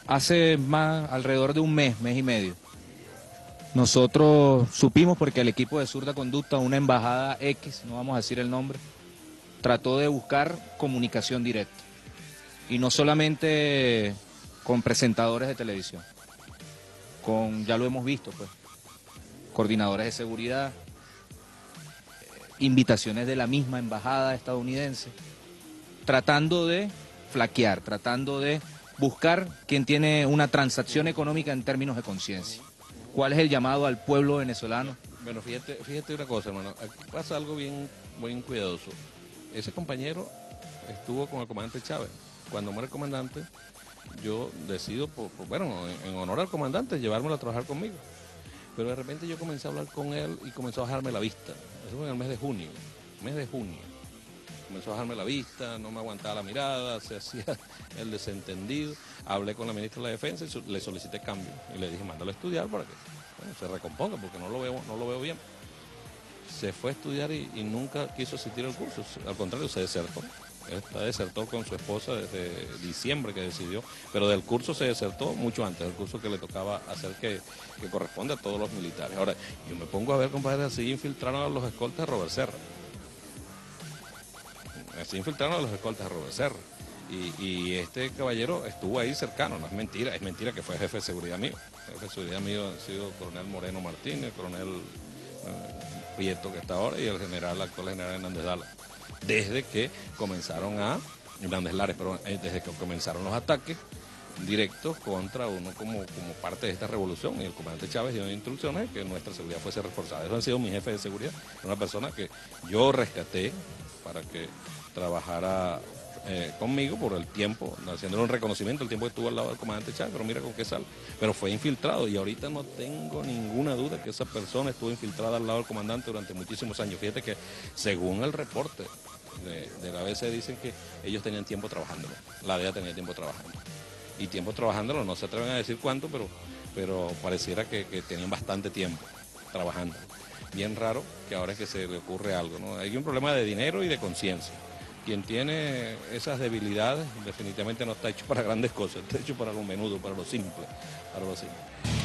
Hace más, alrededor de un mes, mes y medio. Nosotros supimos porque el equipo de Zurda Conducta, una embajada X, no vamos a decir el nombre, trató de buscar comunicación directa. Y no solamente con presentadores de televisión, ya lo hemos visto, pues, coordinadores de seguridad, invitaciones de la misma embajada estadounidense, tratando de flaquear, tratando de buscar quien tiene una transacción económica en términos de conciencia. ¿Cuál es el llamado al pueblo venezolano? Bueno, fíjate una cosa, hermano. Aquí pasa algo bien cuidadoso. Ese compañero estuvo con el comandante Chávez. Cuando muere el comandante, yo decido, bueno, en honor al comandante, llevármelo a trabajar conmigo. Pero de repente yo comencé a hablar con él y comenzó a bajarme la vista. Eso fue en el mes de junio. Comenzó a bajarme la vista, no me aguantaba la mirada, se hacía el desentendido. Hablé con la ministra de la Defensa y le solicité cambio. Y le dije, mándalo a estudiar para que se recomponga, porque no lo veo bien. Se fue a estudiar y nunca quiso asistir al curso. Al contrario, se desertó. Está desertó con su esposa desde diciembre que decidió, pero del curso se desertó mucho antes, del curso que le tocaba hacer que corresponde a todos los militares. Ahora, yo me pongo a ver, compadre, así infiltraron a los escoltas de Robert Serra. Así infiltraron a los escoltas de Robert Serra. Y este caballero estuvo ahí cercano, no es mentira que fue jefe de seguridad mío. El jefe de seguridad mío ha sido el coronel Moreno Martínez, el coronel Prieto que está ahora y el actual general Hernández Dala. Desde que comenzaron desde que comenzaron los ataques directos contra uno como parte de esta revolución, y el comandante Chávez dio instrucciones que nuestra seguridad fuese reforzada. Eso han sido mi jefe de seguridad, una persona que yo rescaté para que trabajara conmigo por el tiempo, haciéndole un reconocimiento, el tiempo que estuvo al lado del comandante Chávez, pero mira con qué sale. Pero fue infiltrado y ahorita no tengo ninguna duda que esa persona estuvo infiltrada al lado del comandante durante muchísimos años. Fíjate que según el reporte de la ABC dicen que ellos tenían tiempo trabajándolo, la DEA tenía tiempo trabajando. Y tiempo trabajándolo, no se atreven a decir cuánto, pero pareciera que tenían bastante tiempo trabajando. Bien raro que ahora es que se le ocurre algo, ¿no? Hay un problema de dinero y de conciencia. Quien tiene esas debilidades definitivamente no está hecho para grandes cosas, está hecho para lo menudo, para lo simple, para lo simple.